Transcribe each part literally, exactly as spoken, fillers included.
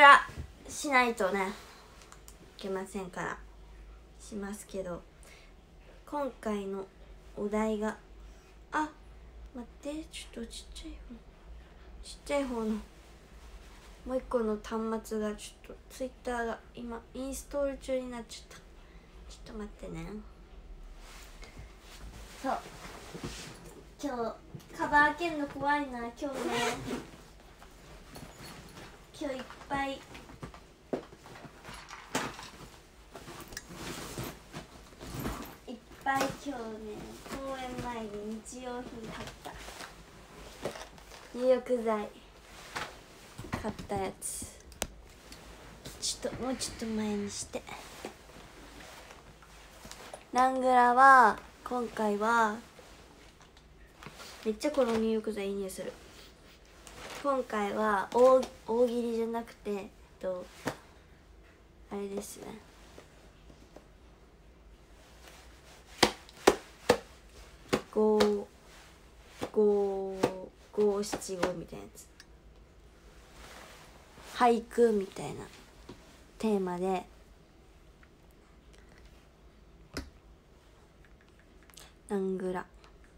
ラしないとねいけませんからしますけど、今回のお題が、あ、待って、ちょっとちっちゃい方ちっちゃい方のもう一個の端末がちょっとツイッターが今インストール中になっちゃった。ちょっと待ってね。そう、今日カバー開けるの怖いな。今日ね今日いっぱいいっぱい今日ね公演前に日用品買った。入浴剤買ったやつちょっともうちょっと前にして。ラングラは今回はめっちゃこの入浴剤いい匂いする。今回は 大, 大喜利じゃなくて、えっとあれですね、五五五七五みたいなやつ、俳句みたいなテーマでナングラ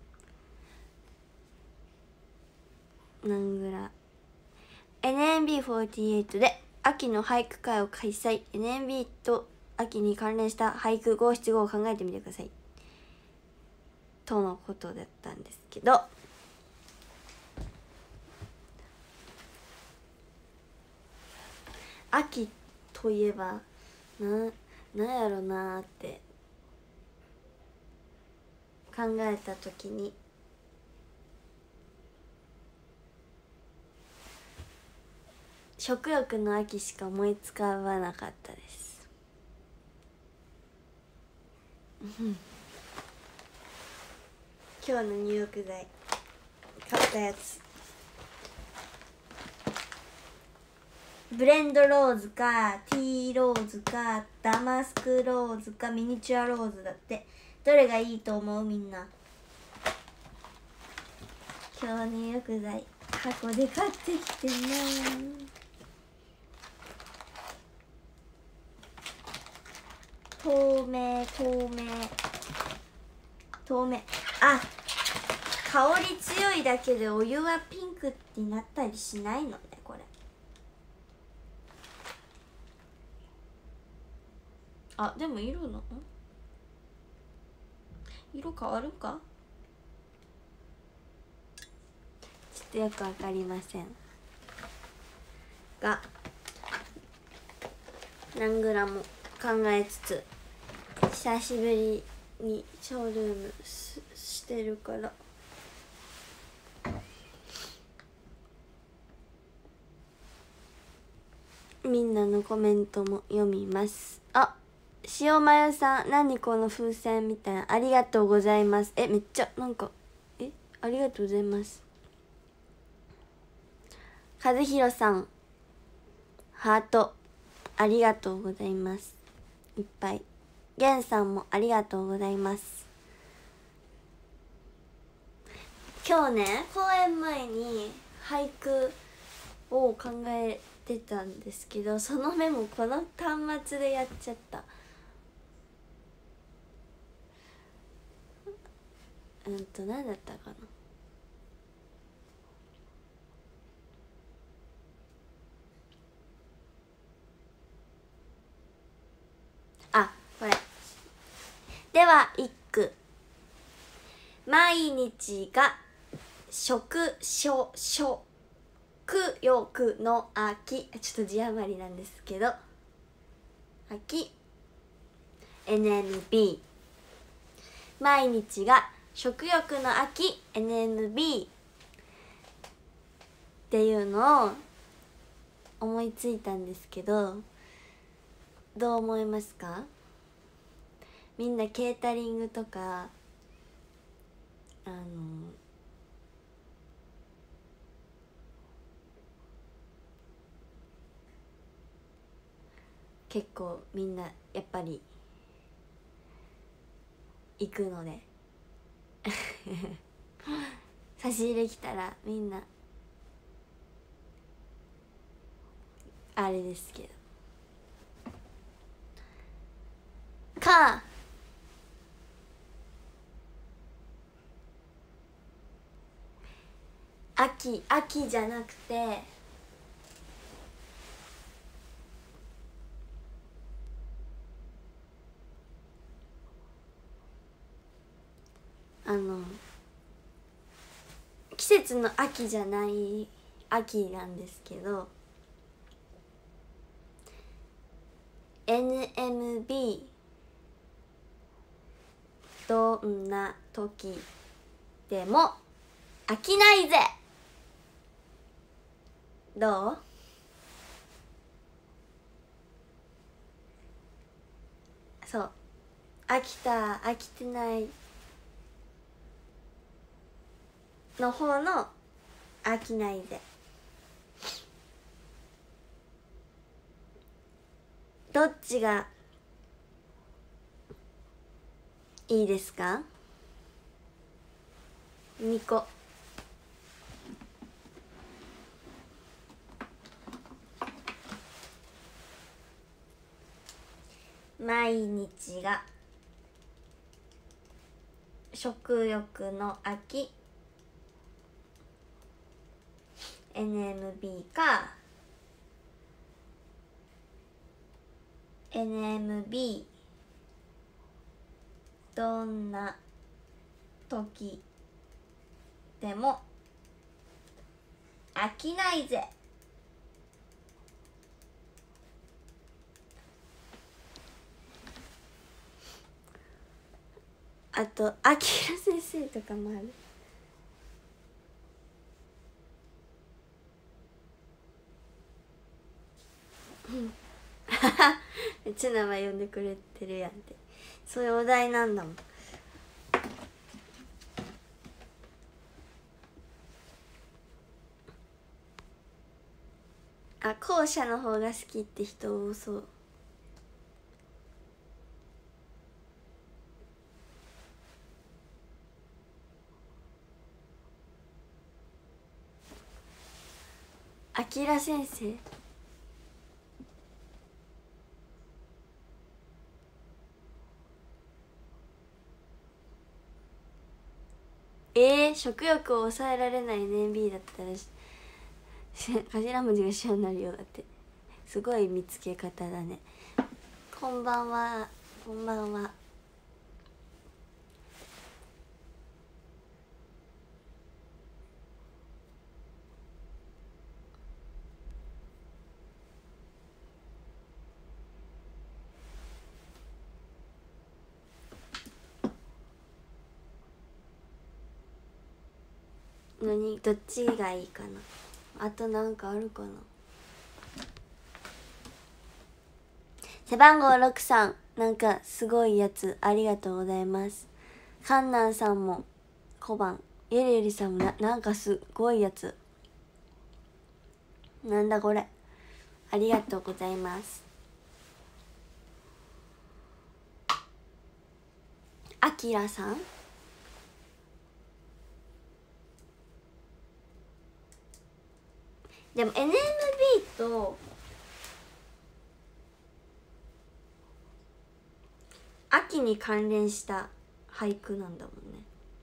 ナングラ エヌエムビーフォーティーエイト で秋の俳句会を開催。 エヌエムビー と秋に関連した俳句五七五を考えてみてくださいとのことだったんですけど、秋といえばな、なんやろなーって考えた時に食欲の秋しか思いつかわなかったです。今日の入浴剤買ったやつ、ブレンドローズかティーローズかダマスクローズかミニチュアローズだって。どれがいいと思うみんな。今日入浴剤箱で買ってきてな。透明透明透明、あ、香り強いだけでお湯はピンクになったりしないのねこれ。あ、でも色の色変わるかちょっとよくわかりませんが、何グラム考えつつ久しぶりにショールーム し, してるからみんなのコメントも読みます。あ、塩まゆさん、何この風船みたいな、ありがとうございます。え、めっちゃなんかえありがとうございます。和弘さんハートありがとうございます。いっぱい。ゲンさんもありがとうございます。今日ね公演前に俳句を考えてたんですけど、そのメモこの端末でやっちゃった。うんと何だったかな。あ、これでは一句。毎日が食所食欲の秋、ちょっと字余りなんですけど、秋 エヌエムビー、 毎日が食欲の秋 エヌエムビー っていうのを思いついたんですけど、どう思いますか？みんなケータリングとかあの結構みんなやっぱり行くので差し入れ来たらみんなあれですけどか、秋秋じゃなくてあの季節の秋じゃない秋なんですけど エヌエムビー どんな時でも飽きないぜ。どう？そう飽きた飽きてないの方の飽きないぜ。どっちがいいですか？にこ。毎日が食欲の秋 エヌエムビー か エヌエムビー どんな時でも飽きないぜ。あとあきら先生とかもある。めっちゃ名前呼んでくれてるやんって。そういうお題なんだもん。あ、後者の方が好きって人多そう。あきら先生えー、食欲を抑えられない エヌエムビー だったら頭文字が一緒になるよ。だってすごい見つけ方だね。こんばんは。こんばんは。何どっちがいいかな。あとなんかあるかな。背番号ろくさん、なんかすごいやつありがとうございます。カンナンさんも小判、ゆりゆりさんも な, なんかすごいやつ。なんだこれ。ありがとうございます。あきらさん、でも エヌエムビー と秋に関連した俳句なんだもんね。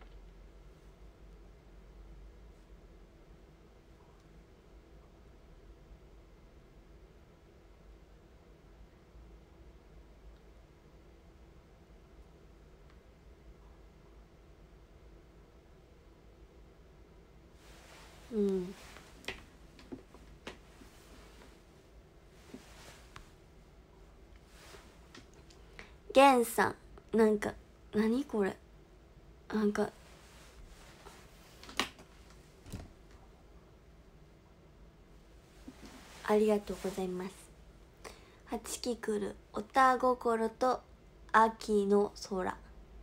うん。ゲンさん、なんか何これ、なんかありがとうございます。八木来るおた心と秋の空。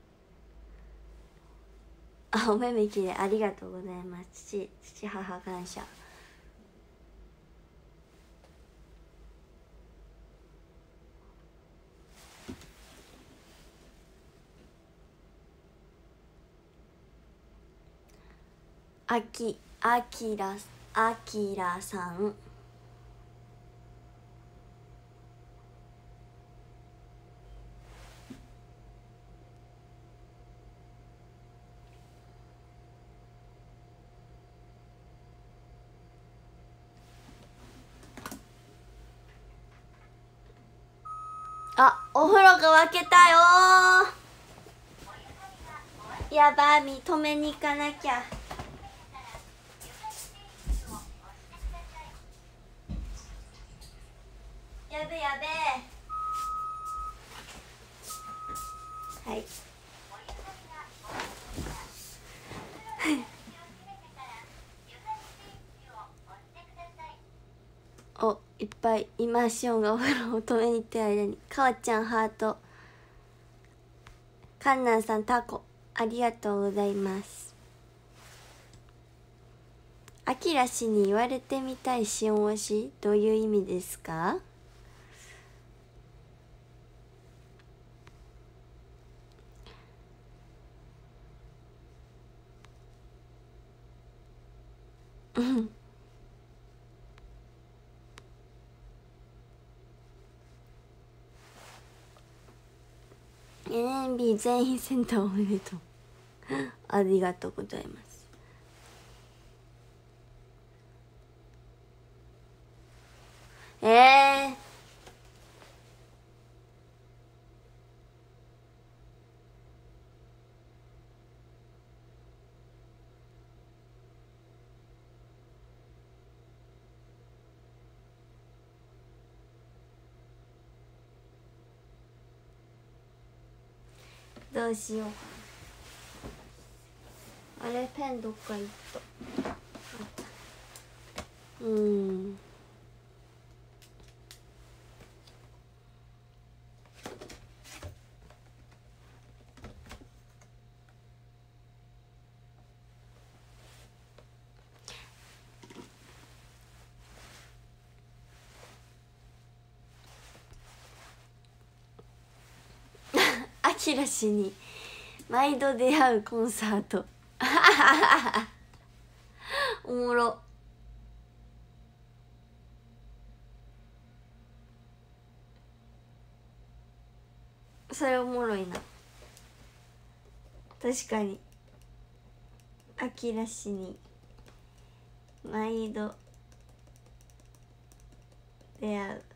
あ、お目目きれい、ありがとうございます。父父母感謝。あきあきらあきらさん、 あ、お風呂が沸けたよー。やばみ止めに行かなきゃ。やべやべ。はい。お、いっぱいイマーションがお風呂を止めに行ってる間にかわちゃんハート、かんなんさんタコありがとうございます。あきら氏に言われてみたいしお推しどういう意味ですか？うん。エヌエヌビー 全員センターおめでとうありがとうございます。えー、どうしよう。あれペンどっか行った。うん。あきら氏に毎度出会うコンサートおもろ。それおもろいな。確かにあきら氏に毎度出会う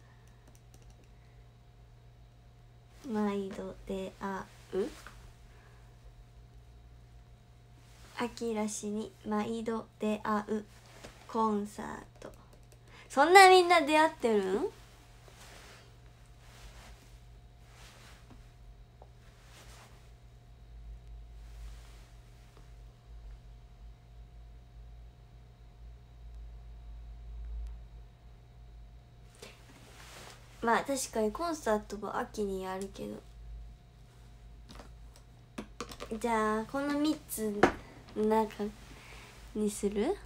毎度出会うあきら氏に毎度出会うコンサート。そんなみんな出会ってるん？まあ確かにコンサートは秋にやるけど、じゃあこのみっつの中にする？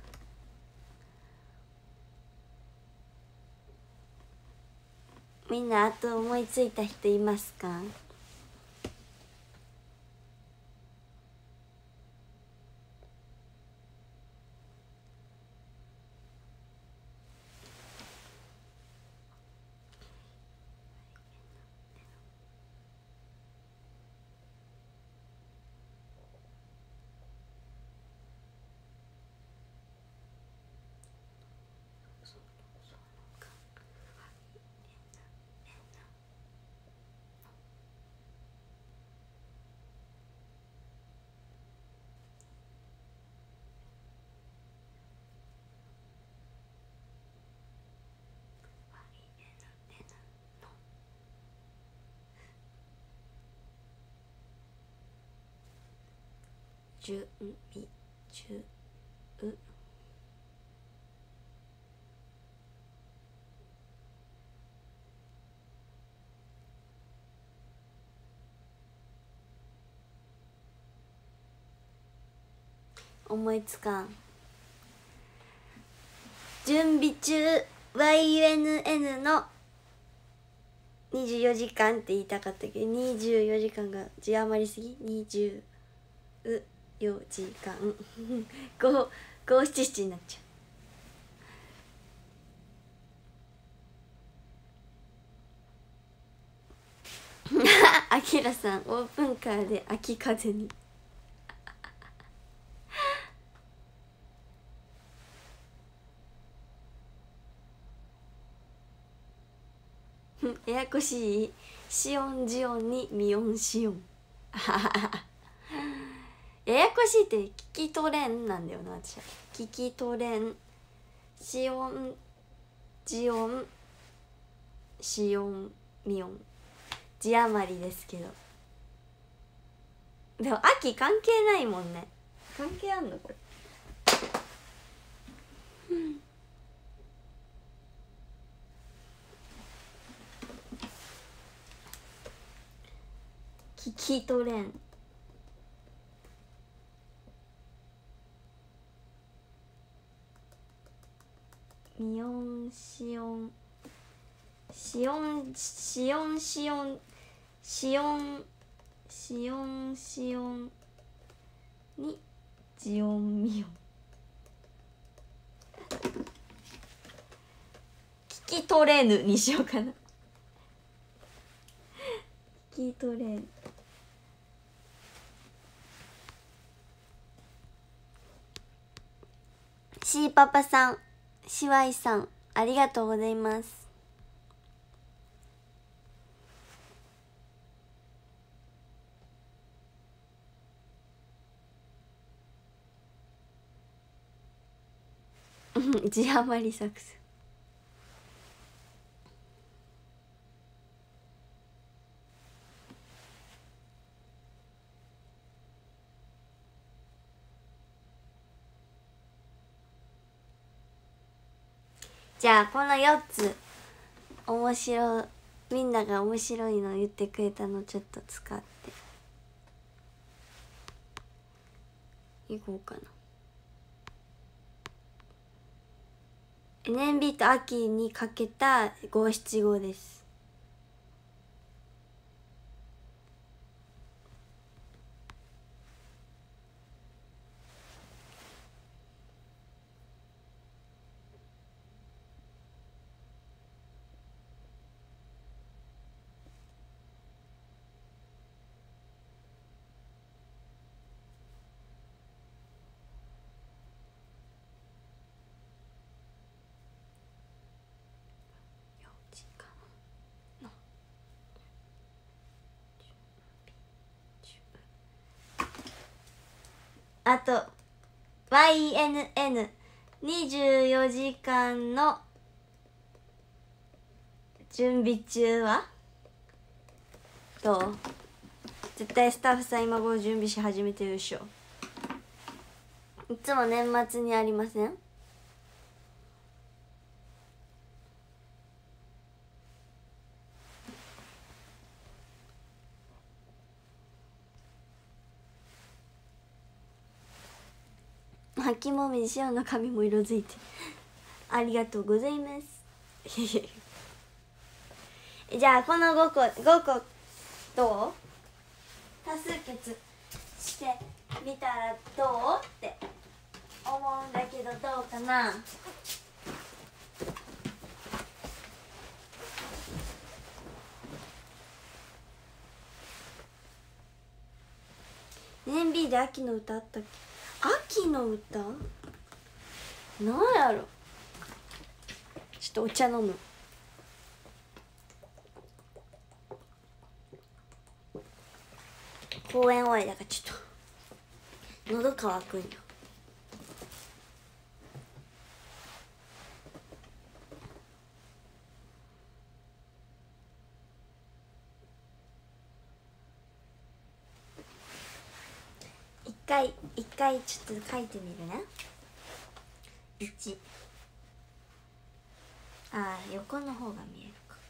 みんなあと思いついた人いますか？準備中思いつかん。準備中 ワイユーエヌエヌ のにじゅうよじかんって言いたかったけどにじゅうよじかんが字余りすぎ。にじゅうよじかんごご七七になっちゃうあきらさんオープンカーで秋風にややこしい。シオンジオンにミオンシオンややこしいって聞き取れんなんだよな私は。聞き取れん。シオンジオンシオンミオン字余りですけど、でも秋関係ないもんね。関係あんのこれ。うん聞き取れん。ミオンシオンシオンシオンシオンシオンシオンシオンにジオンミオン。聞き取れぬにしようかな。聞き取れん。シーパパさん、シワイさん、ありがとうございます。字余り作戦。じゃあこのよっつ面白い、みんなが面白いの言ってくれたのちょっと使っていこうかな。エヌエムビー と秋にかけた五七五です。あと ワイエヌエヌにじゅうよじかんの準備中はどう？絶対スタッフさん今頃準備し始めてるでしょ。いつも年末にありません？秋もみじ塩の髪も色づいてありがとうございますじゃあこのごこごこどう？多数決してみたらどうって思うんだけどどうかな。エヌエムビー で秋の歌あったっけ？秋の歌なんやろ。ちょっとお茶飲む。公演終わりだからちょっと喉乾くんよ。一回一回ちょっと書いてみるね。いちあー横の方が見えるか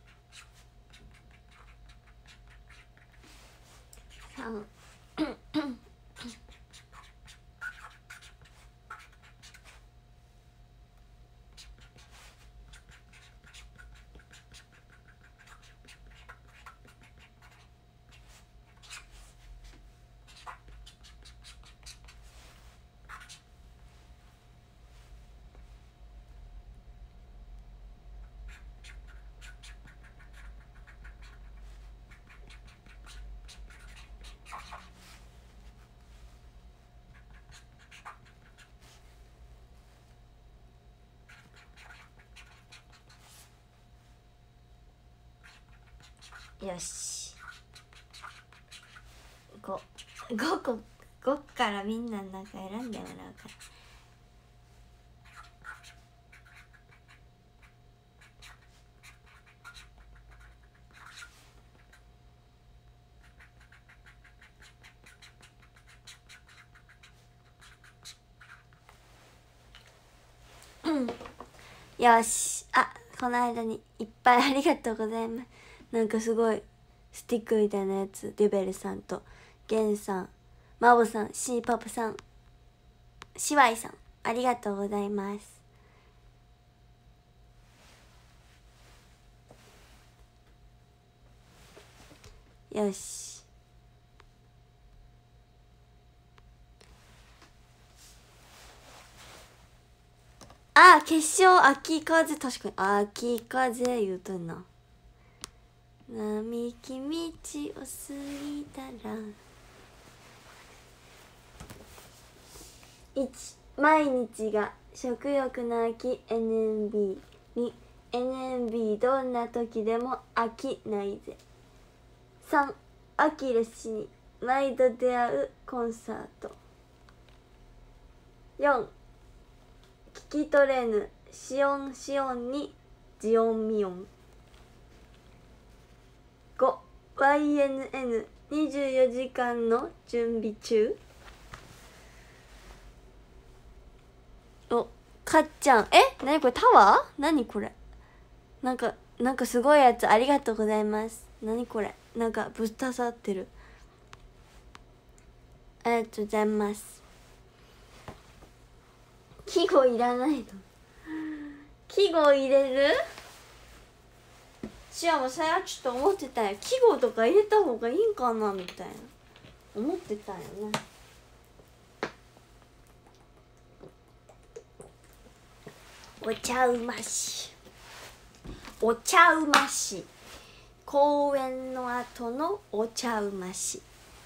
さんよし、ごごこごからみんななんか選んでもらうから。よし、あ、この間にいっぱいありがとうございます。なんかすごいスティックみたいなやつ、リュベルさんとゲンさん、マボさん、シーパプさん、シワイさん、ありがとうございます。よし、あ、決勝秋風、確かに秋風言うとんな。並木道を過ぎたらいち毎日が食欲の秋 エヌエムビー に エヌエムビー どんな時でも飽きないぜ。さん飽きるしに毎度出会うコンサート。よん聞き取れぬシオンシオンにジオンミオン。ご ワイエヌエヌにじゅうよじかんの準備中。お、かっちゃん、え、なにこれタワー？なにこれ、なんかなんかすごいやつありがとうございます。なにこれ、なんかぶっ刺さってる。ありがとうございます。季語いらないの？季語入れる？シアもさやちょっと思ってたよ、季語とか入れた方がいいんかなみたいな思ってたよね。お茶うまし、お茶うまし、公演の後のお茶うまし。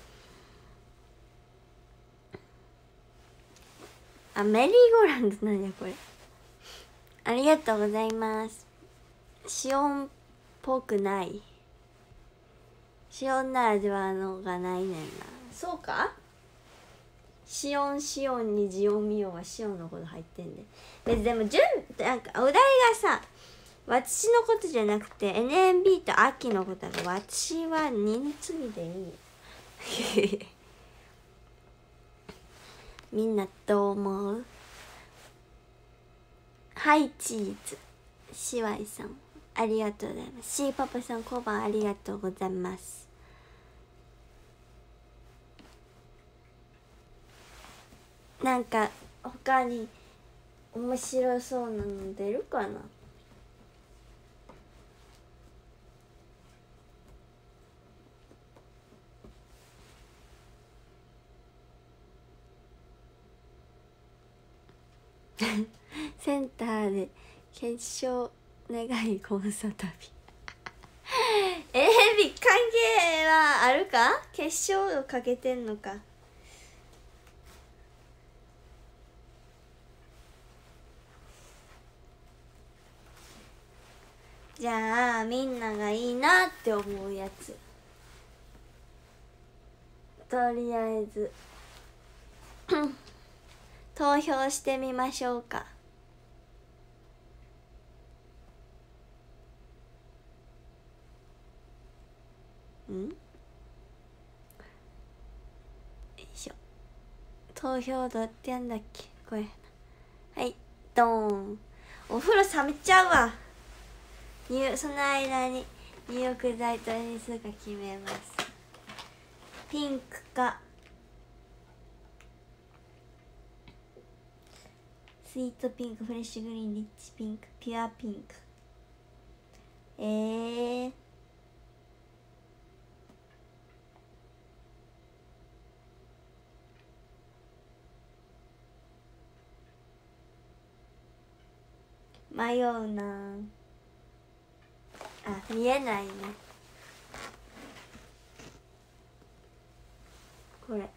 あ、メリーゴーランドなんやこれ。ありがとうございます。シオンっぽくない。シオンならではのがないねんな。そうか、シオンシオンにジオンミオンはシオンのこと入ってんで。別にでも順なんかお題がさ、私のことじゃなくて エヌエムビー と秋のことだから、私は二の次でいいよみんなどう思う？はいチーズ、シワイさんありがとうございます。シーパパさん小判ありがとうございます。なんか他に面白そうなの出るかな？センターで決勝願いコンサ旅えー、ビ関係はあるか？決勝をかけてんのか。じゃあみんながいいなって思うやつ、とりあえず投票してみましょうか。ん？よいしょ。投票どうやってやんだっけこれ。はい、ドーン。お風呂冷めちゃうわ。入その間に入浴剤と演出が決めます。ピンクかスイートピンク、フレッシュグリーン、リッチピンク、ピュアピンク。えー迷うなあ。見えないねこれ。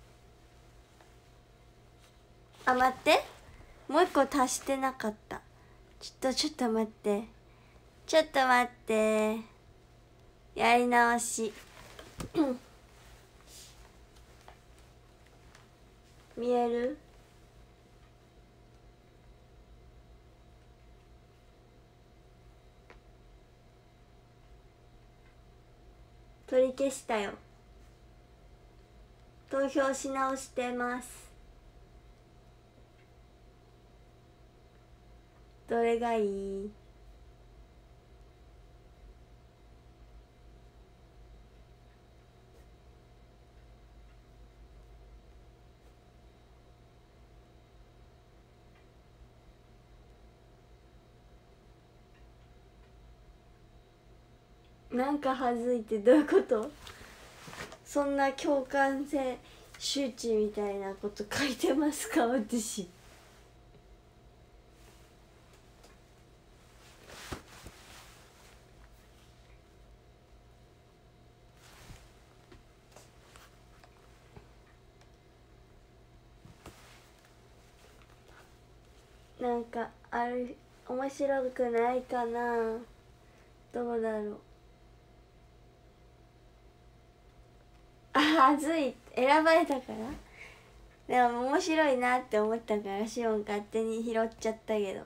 あ、待って、もう一個足してなかった。ちょっとちょっと待ってちょっと待って。 やり直し見える？取り消したよ。投票し直してます。どれがいい？なんかはずいってどういうこと？そんな共感性周知みたいなこと書いてますか私？なんかある面白くないかな。どうだろう。あはずい、選ばれたから。でも面白いなって思ったからシオン勝手に拾っちゃったけど、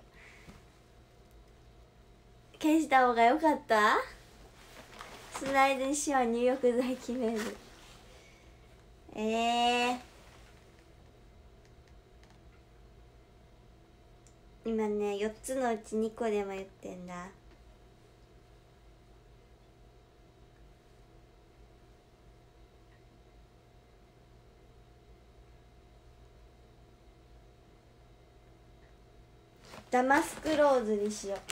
消した方が良かった。その間にシオン入浴剤決める。ええー、今ねよっつのうちにこでも言ってんだ。ダマスクローズにしよう。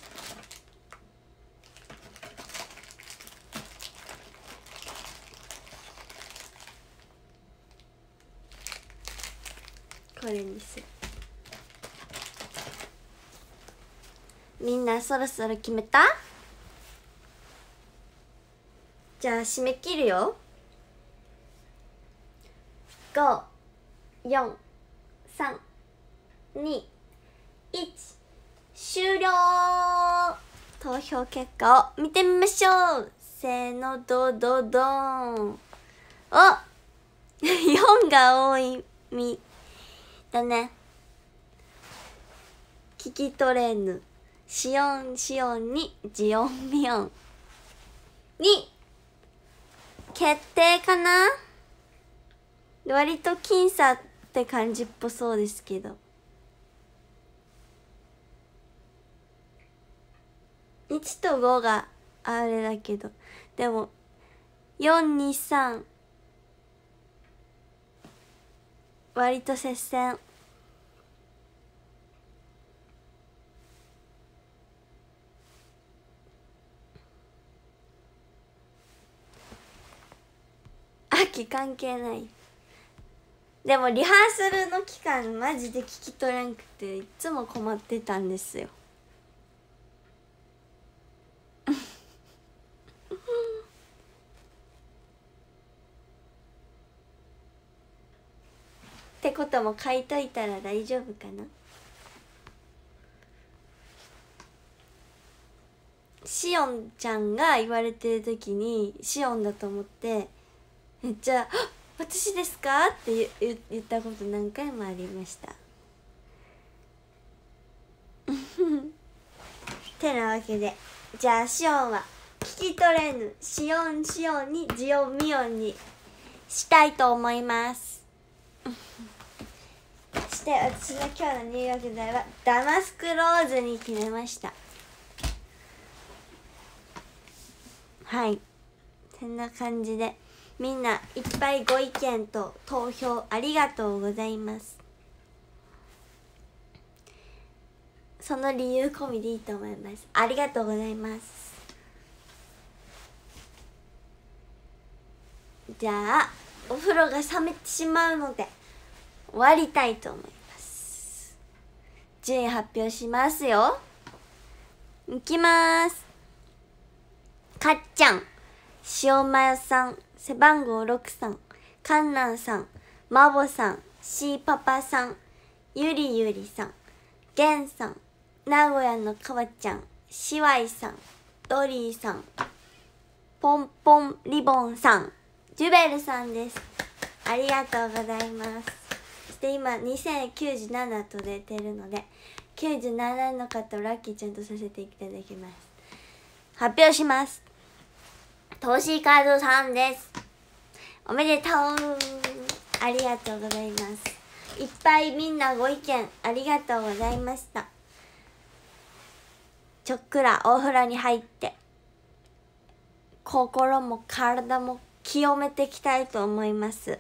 これにする。みんなそろそろ決めた？じゃあ締め切るよ。ご、よん、さん、に、いち、終了。投票結果を見てみましょう。せーの、ドドドーン。およんが多いみだね。聞き取れぬ。シオンシオンにジオンミオンに決定かな。割と僅差って感じっぽそうですけど、いちとごがあれだけど、でもよんにさん割と接戦。秋関係ない。でもリハーサルの期間マジで聞き取れんくていつも困ってたんですよってことも書いといたら大丈夫かな。シオンちゃんが言われてる時にシオンだと思ってめっちゃ「私ですか?」って言言ったこと何回もありましたてなわけで、じゃあシオンは聞き取れぬシオンシオンにジオンミオンにしたいと思いますそして私の今日の入浴剤はダマスクローズに決めました。はい、こんな感じでみんないっぱいご意見と投票ありがとうございます。その理由込みでいいと思います。ありがとうございます。じゃあお風呂が冷めてしまうので終わりたいと思います。順位発表しますよ。いきます。かっちゃん、塩まよさん、背番号ろくさん、かんなんさん、まぼさん、しーパパさん、ゆりゆりさん、げんさん、名古屋のかわちゃん、しわいさん、ドリーさん、 ポンポンリボンさん、ジュベルさんです。ありがとうございます。そして今にせんきゅうじゅうななと出てるので、きゅうじゅうななの方をラッキーちゃんとさせていただきます。発表します。トシカズさんです。おめでとう。ありがとうございます。いっぱいみんなご意見ありがとうございました。ちょっくらお風呂に入って心も体も清めていきたいと思います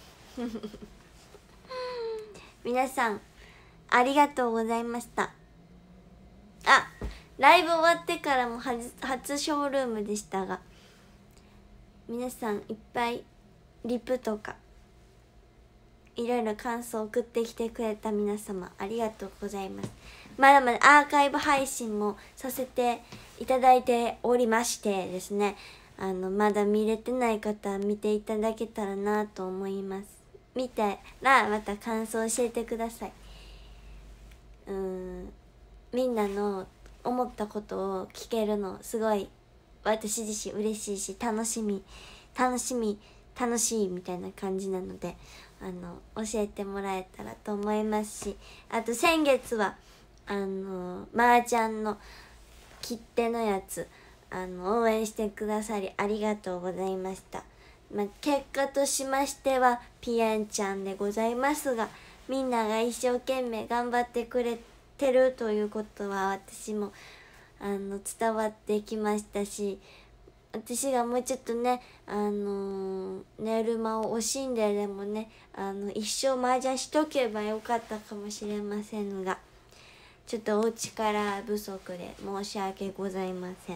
皆さんありがとうございました。あ、ライブ終わってからも初、初ショールームでしたが、皆さんいっぱいリプとかいろいろ感想を送ってきてくれた皆様ありがとうございます。まだまだアーカイブ配信もさせていただいておりましてですね、あのまだ見れてない方は見ていただけたらなと思います。見たらまた感想教えてください。うーん、みんなの思ったことを聞けるのすごい私自身嬉しいし、楽しみ楽しみ楽しいみたいな感じなので、あの教えてもらえたらと思いますし、あと先月はあの麻雀の切手のやつあの応援してくださりありがとうございました。まあ、結果としましてはピエンちゃんでございますが、みんなが一生懸命頑張ってくれてるということは私もあの伝わってきましたし、私がもうちょっとね、あのー、寝る間を惜しんででもね、あの一生麻雀しとけばよかったかもしれませんが、ちょっとお力不足で申し訳ございません。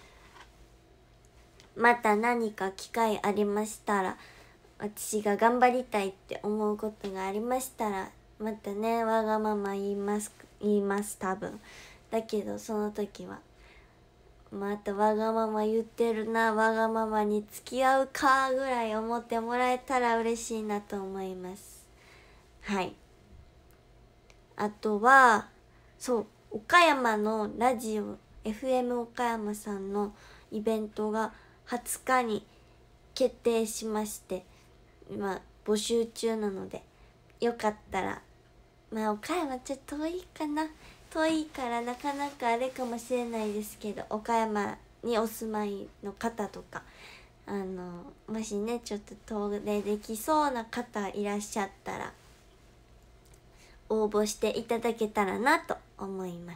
また何か機会ありましたら、私が頑張りたいって思うことがありましたら、またねわがまま言います言います多分。だけどその時はまたわがまま言ってるな、わがままに付き合うかぐらい思ってもらえたら嬉しいなと思います。はい。あとはそう岡山のラジオ エフエム 岡山さんのイベントがはつかに決定しまして、今募集中なので、よかったら、まあ岡山ちょっと遠いかな遠いからなかなかあれかもしれないですけど、岡山にお住まいの方とか、あのもしねちょっと遠出できそうな方いらっしゃったら応募していただけたらなと思います。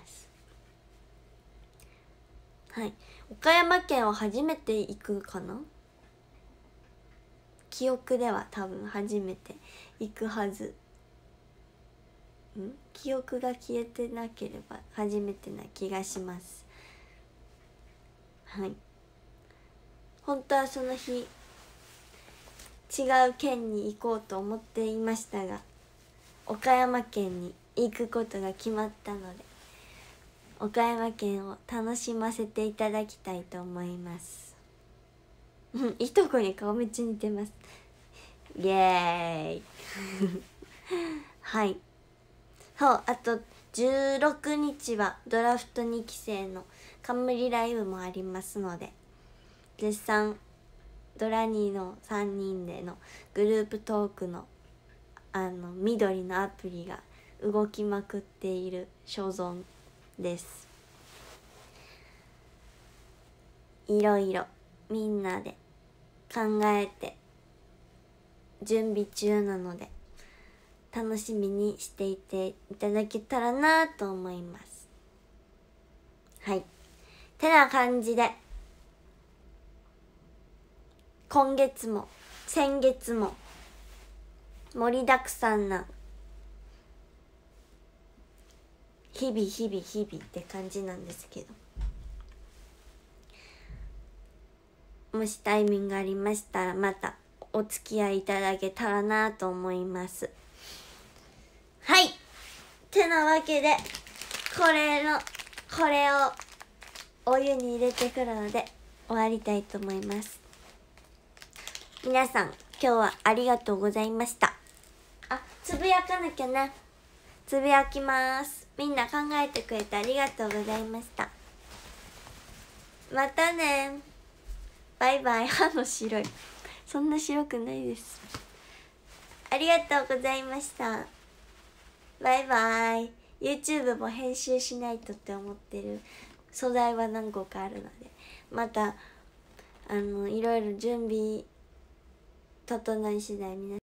はい、岡山県は初めて行くかな、記憶では多分初めて行くはず。ん記憶が消えてなければ初めてな気がします。はい、本当はその日違う県に行こうと思っていましたが、岡山県に行くことが決まったので、岡山県を楽しませていただきたいと思います。いとこに顔めっちゃ似てます。イエーイはい。そう、あとじゅうろくにちはドラフトにき生の冠ライブもありますので、絶賛ドラニーのさんにんでのグループトークのあの緑のアプリが動きまくっている所存です。いろいろみんなで考えて準備中なので、楽しみにしていていただけたらなと思います。はい。てな感じで、今月も先月も盛りだくさんな日々日々日々って感じなんですけど、もしタイミングありましたらまたお付き合いいただけたらなと思います。はい。てなわけで、これのこれをお湯に入れてくるので終わりたいと思います。皆さん今日はありがとうございました。あ、つぶやかなきゃね。つぶやきます。みんな考えてくれてありがとうございました。またね。 バイバイ。歯の白い、そんな白くないです。ありがとうございました。バイバイ。 YouTube も編集しないとって思ってる素材は何個かあるので、またあのいろいろ準備整い次第皆